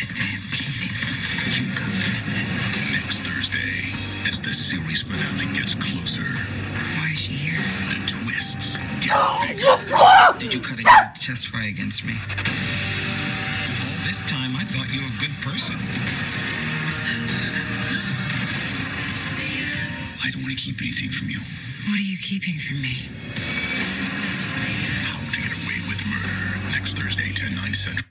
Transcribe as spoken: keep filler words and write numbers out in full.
Thursday, I'm pleading. You got this. Next Thursday, as the series finale gets closer. Why is she here? The twists get bigger. Did you cut a deal to testify against me? All this time, I thought you were a good person. I don't want to keep anything from you. What are you keeping from me? How to Get Away with Murder. Next Thursday, ten, nine Central.